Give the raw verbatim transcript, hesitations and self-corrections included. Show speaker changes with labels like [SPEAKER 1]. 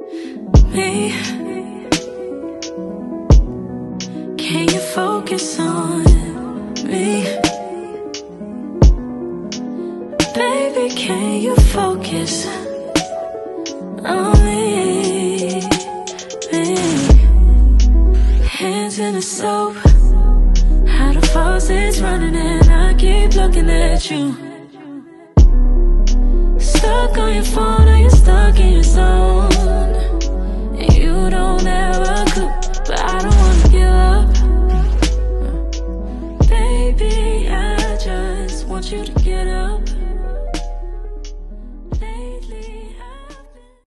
[SPEAKER 1] me. Can you focus on me? Baby, can you focus on me? me? Hands in the soap, how the faucet's running and I keep looking at you. Stuck on your phone or you're stuck in your